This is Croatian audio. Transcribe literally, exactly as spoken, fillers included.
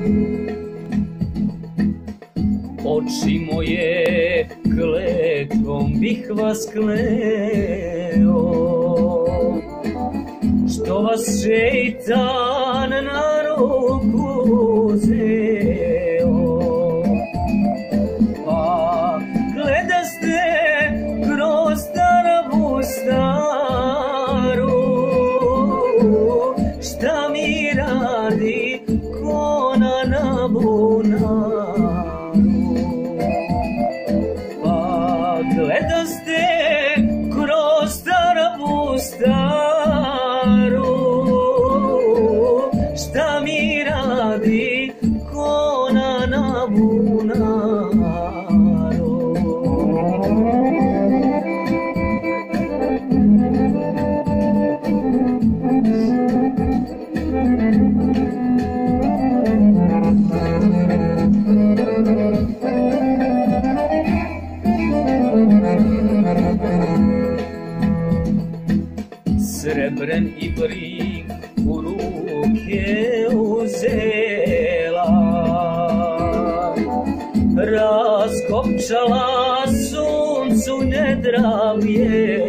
Oči moje, kletvom bih vas kleo, što vas šeitan na ruku uzeo. Pa gledaste kroz taravu staru, šta mi radi kona na bunaru. Pa gledaste kroz taravu staru, šta mi radi kona na bunaru. Srebren i brik u ruke uzela, raskopčala suncu nedra bijela.